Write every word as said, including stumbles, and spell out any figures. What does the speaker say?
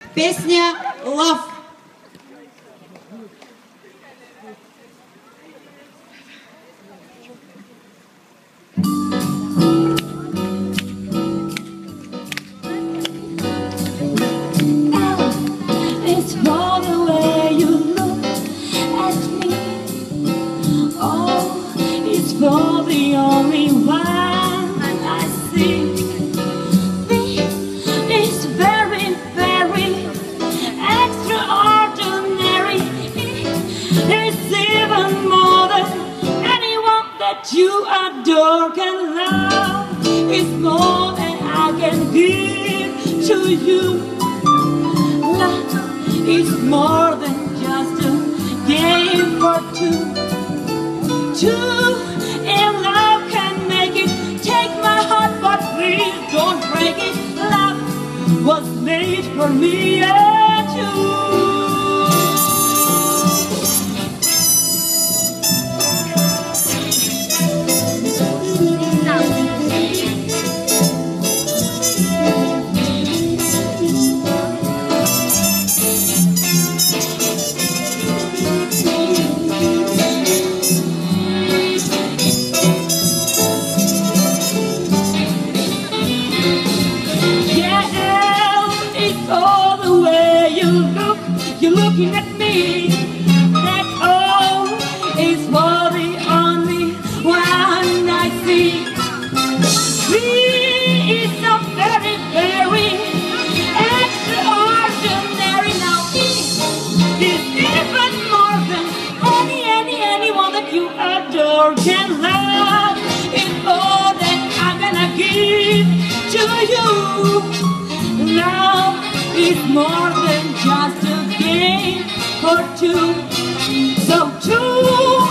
Песня «Love». It's for the way you look at me. Oh, it's for the only one I see. It's very, very extraordinary. It's even more than anyone that you adore can love. It's more than I can give to you. Love is more than just a game for two. Two in love can make it. Take my heart, but please don't break it. Love was made for me and you. You're looking at me. That all is for the only one I see. Me is so very, very extraordinary. Now it is even more than any, any, anyone that you adore can love. It's all that I'm gonna give to you. Love is more than just a game for two. So two